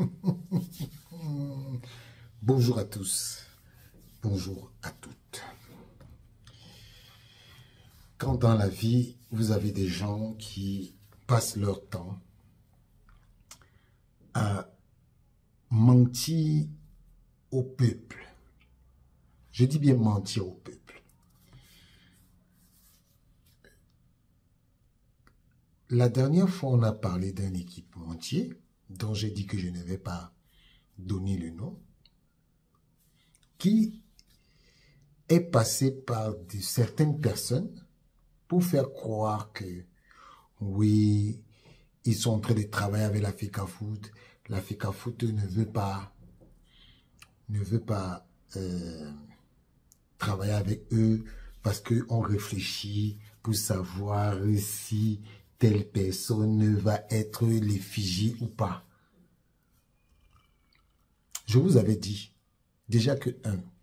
Bonjour à tous, bonjour à toutes. Quand dans la vie, vous avez des gens qui passent leur temps à mentir au peuple, je dis bien mentir au peuple. La dernière fois, on a parlé d'un équipementier dont j'ai dit que je ne vais pas donner le nom, qui est passé par certaines personnes pour faire croire que, oui, ils sont en train de travailler avec la FECAFOOT. La FECAFOOT ne veut pas travailler avec eux parce qu'on réfléchit pour savoir si telle personne va être l'effigie ou pas. Je vous avais dit déjà que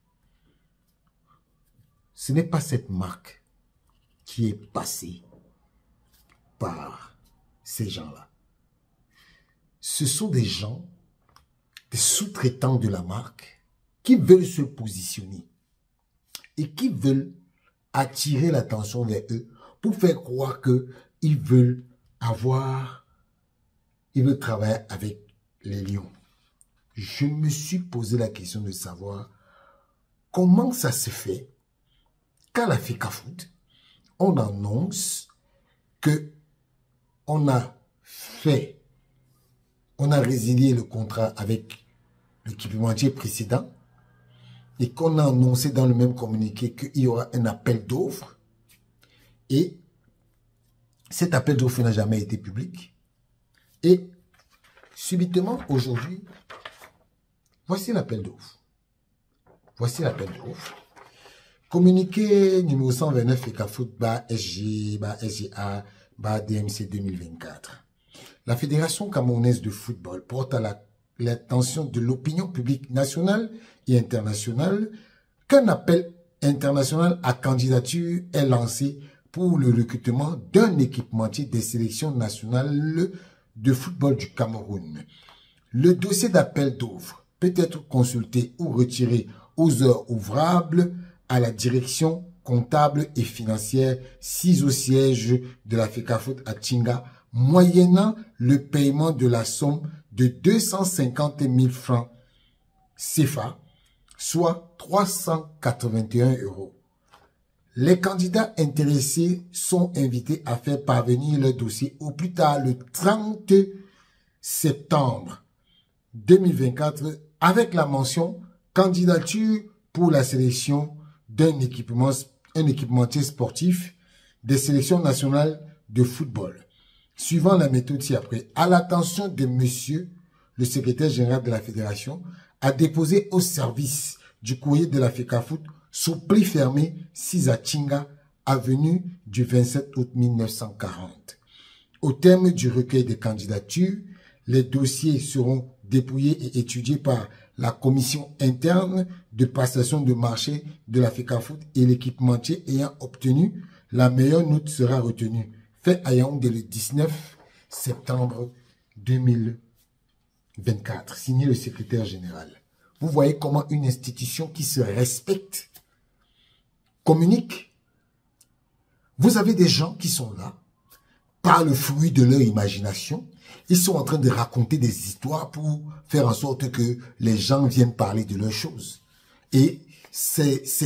ce n'est pas cette marque qui est passée par ces gens-là. Ce sont des gens, des sous-traitants de la marque qui veulent se positionner et qui veulent attirer l'attention vers eux pour faire croire qu'ils veulent travailler avec les lions. Je me suis posé la question de savoir comment ça se fait qu'à la FECAFOOT, on annonce que on a résilié le contrat avec l'équipementier précédent et qu'on a annoncé dans le même communiqué qu'il y aura un appel d'offres et cet appel d'offres n'a jamais été public. Et subitement, aujourd'hui, voici l'appel d'offres. Voici l'appel d'offres. Communiqué numéro 129 FECAFOOT-SGA-DMC 2024. La Fédération camerounaise de football porte à l'attention de l'opinion publique nationale et internationale qu'un appel international à candidature est lancé pour le recrutement d'un équipementier des sélections nationales de football du Cameroun. Le dossier d'appel d'offres peut être consulté ou retiré aux heures ouvrables à la direction comptable et financière 6 au siège de la FECAFOOT à Tinga, moyennant le paiement de la somme de 250 000 francs CFA, soit 381 €. Les candidats intéressés sont invités à faire parvenir leur dossier au plus tard le 30 septembre 2024 avec la mention « Candidature pour la sélection d'un équipementier sportif des sélections nationales de football ». Suivant la méthode ci-après, à l'attention de monsieur le secrétaire général de la fédération, a déposé au service du courrier de la FECAFOOT sous pli fermé 6 à Tinga, avenue du 27 août 1940. Au terme du recueil des candidatures, les dossiers seront dépouillés et étudiés par la commission interne de passation de marché de la FECAFOOT et l'équipementier ayant obtenu la meilleure note sera retenu. Fait à Yaoundé le 19 septembre 2024. Signé le secrétaire général. Vous voyez comment une institution qui se respecte communique. Vous avez des gens qui sont là, par le fruit de leur imagination. Ils sont en train de raconter des histoires pour faire en sorte que les gens viennent parler de leurs choses. Et ça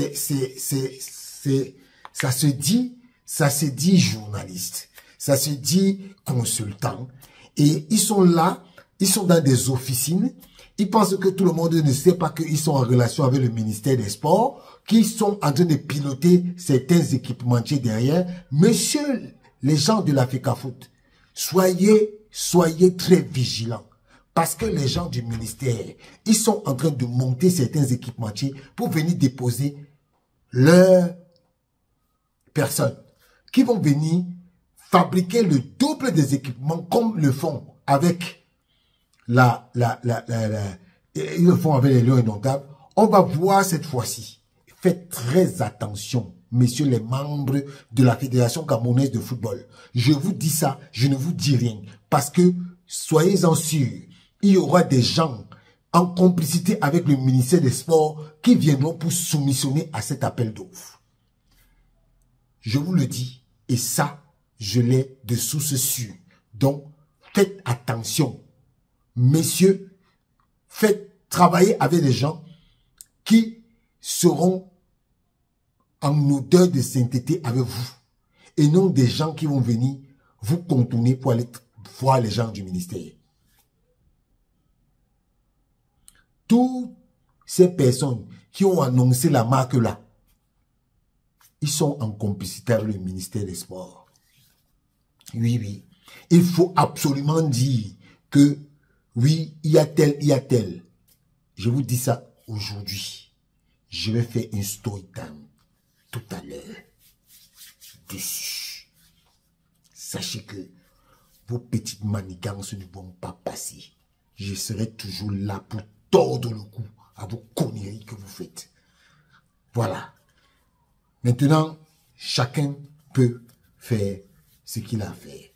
se dit journaliste, ça se dit consultant. Et ils sont là, ils sont dans des officines. Ils pensent que tout le monde ne sait pas qu'ils sont en relation avec le ministère des Sports, qu'ils sont en train de piloter certains équipementiers derrière. Monsieur, les gens de la FECAFOOT, soyez très vigilants. Parce que les gens du ministère, ils sont en train de monter certains équipementiers pour venir déposer leurs personnes qui vont venir fabriquer le double des équipements comme le font avec ils le font avec les lions indomptables. On va voir cette fois-ci. Faites très attention, messieurs les membres de la Fédération camerounaise de football. Je vous dis ça, je ne vous dis rien. Parce que, soyez-en sûrs, il y aura des gens en complicité avec le ministère des Sports qui viendront pour soumissionner à cet appel d'offres. Je vous le dis, et ça, je l'ai de source sûre. Donc, faites attention. Messieurs, faites travailler avec des gens qui seront en odeur de sainteté avec vous. Et non des gens qui vont venir vous contourner pour aller voir les gens du ministère. Toutes ces personnes qui ont annoncé la marque là, ils sont en complicité avec le ministère des Sports. Oui, oui. Il faut absolument dire que, oui, il y a tel, il y a tel. Je vous dis ça aujourd'hui. Je vais faire une story time tout à l'heure dessus. Sachez que vos petites manigances ne vont pas passer. Je serai toujours là pour tordre le cou à vos conneries que vous faites. Voilà. Maintenant, chacun peut faire ce qu'il a à faire.